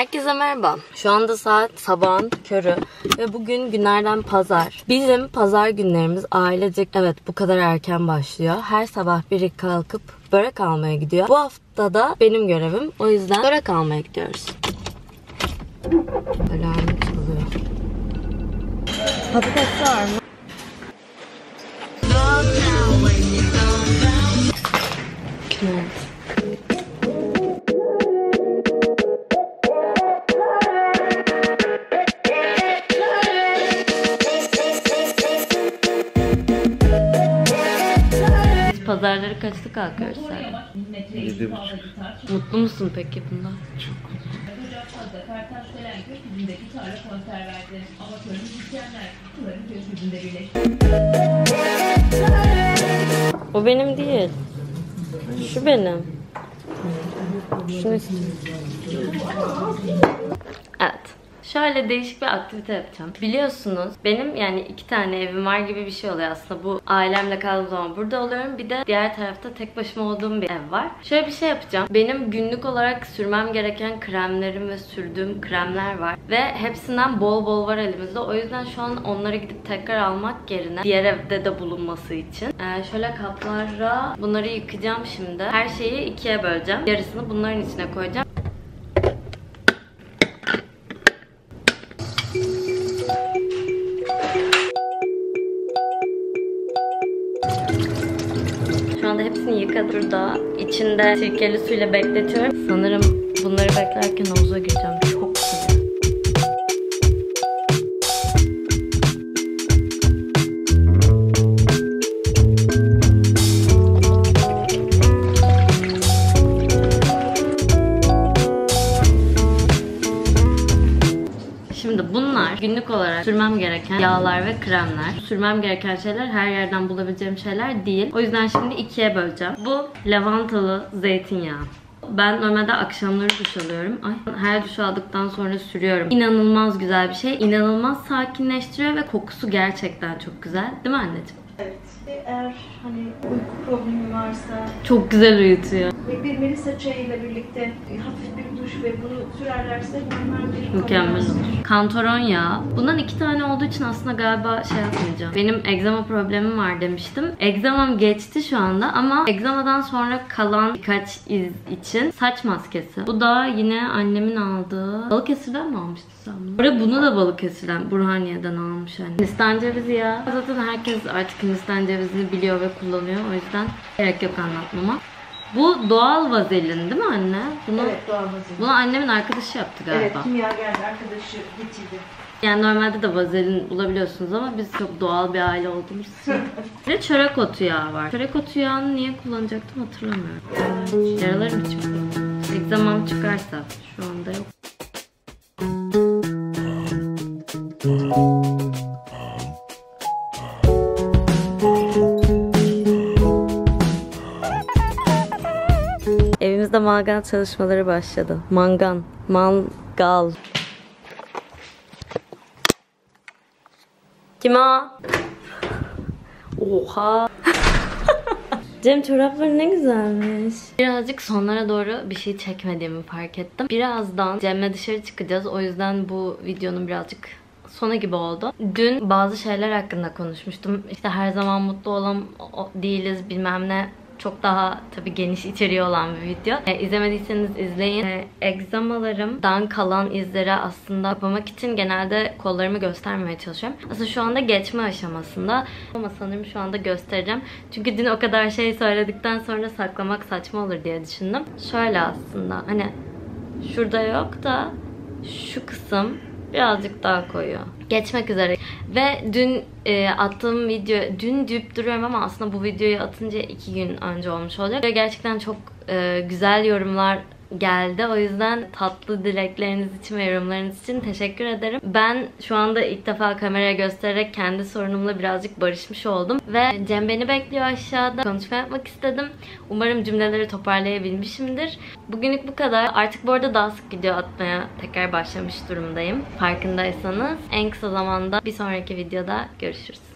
Herkese merhaba. Şu anda saat sabahın körü ve bugün günlerden pazar. Bizim pazar günlerimiz ailecek bu kadar erken başlıyor. Her sabah biri kalkıp börek almaya gidiyor. Bu hafta da benim görevim. O yüzden börek almaya gidiyoruz. Alarm çalıyor. Patates var mı? Evet. Pazarları kaçta kalkıyoruz sen? 7.30. Mutlu musun peki bundan? Çok. O benim değil. Şu benim. Şunu istiyorum. Evet. Şöyle değişik bir aktivite yapacağım. Biliyorsunuz benim yani 2 tane evim var gibi bir şey oluyor aslında. Bu ailemle kaldığım zaman burada oluyorum. Bir de diğer tarafta tek başıma olduğum bir ev var. Şöyle bir şey yapacağım. Benim günlük olarak sürmem gereken kremlerim ve sürdüğüm kremler var. Ve hepsinden bol bol var elimizde. O yüzden şu an onları gidip tekrar almak yerine diğer evde de bulunması için. Şöyle kaplara bunları yıkayacağım şimdi. Her şeyi 2'ye böleceğim. Yarısını bunların içine koyacağım. Şu anda hepsini yıkadım. Burada içinde sirkeli suyla bekletiyorum. Sanırım bunları beklerken havuza gireceğim. Çok güzel. Şimdi bunlar günlük olarak sürmem gereken yağlar ve kremler. Sürmem gereken şeyler her yerden bulabileceğim şeyler değil. O yüzden şimdi 2'ye böleceğim. Bu lavantalı zeytinyağı. Ben normalde akşamları duş alıyorum. Her duş aldıktan sonra sürüyorum. İnanılmaz güzel bir şey. İnanılmaz sakinleştiriyor ve kokusu gerçekten çok güzel. Değil mi anneciğim? Evet. Eğer hani uyku problemi varsa çok güzel uyutuyor. ve bir melisa çayıyla birlikte hafif bir duş ve bunu sürerlerse normal bir mükemmel olur. Kantaron yağı. Bundan 2 tane olduğu için aslında galiba şey yapmayacağım. Benim egzama problemim var demiştim. Egzamam geçti şu anda ama egzamadan sonra kalan birkaç iz için saç maskesi. Bu da yine annemin aldığı. Balıkesir'den mi almıştın sen bunu? Bunu da Balıkesir'den, Burhaniye'den almış anne. Hindistan cevizi yağı. Zaten herkes artık Hindistan cevizini biliyor ve kullanıyor. O yüzden gerek yok anlatmama. Bu doğal vazelin değil mi anne? Evet, doğal vazelin. Bunu annemin arkadaşı yaptı galiba. Evet, kimyager arkadaşı getirdi. Yani normalde de vazelin bulabiliyorsunuz ama biz çok doğal bir aile olduğumuz için. Bir de çörek otu yağı var. Çörek otu yağını niye kullanacaktım hatırlamıyorum. Yaralarım çıktı. Egzamam çıkarsa şu anda yok. Evimizde mangal çalışmaları başladı. Mangal. Kim o? Oha. Cem çorapları ne güzelmiş. Birazcık sonlara doğru bir şey çekmediğimi fark ettim. Birazdan Cem'le dışarı çıkacağız. O yüzden bu videonun birazcık sonu gibi oldu. Dün bazı şeyler hakkında konuşmuştum. İşte her zaman mutlu olan değiliz bilmem ne. Çok daha tabii geniş içeriği olan bir video. İzlemediyseniz izleyin. Egzamalarımdan kalan izleri aslında kapamak için genelde kollarımı göstermemeye çalışıyorum. Aslında şu anda geçme aşamasında. Ama sanırım şu anda göstereceğim. Çünkü dün o kadar şey söyledikten sonra saklamak saçma olur diye düşündüm. Şöyle aslında hani şurada yok da şu kısım birazcık daha koyu. Geçmek üzere. Ve dün attığım video, dün deyip duruyorum ama aslında bu videoyu atınca 2 gün önce olmuş olacak. Ve gerçekten çok güzel yorumlar geldi. O yüzden tatlı dilekleriniz için ve yorumlarınız için teşekkür ederim. Ben şu anda ilk defa kameraya göstererek kendi sorunumla birazcık barışmış oldum. Ve Cem beni bekliyor aşağıda. Konuşma yapmak istedim. Umarım cümleleri toparlayabilmişimdir. Bugünlük bu kadar. Artık bu arada daha sık video atmaya tekrar başlamış durumdayım. Farkındaysanız en kısa zamanda bir sonraki videoda görüşürüz.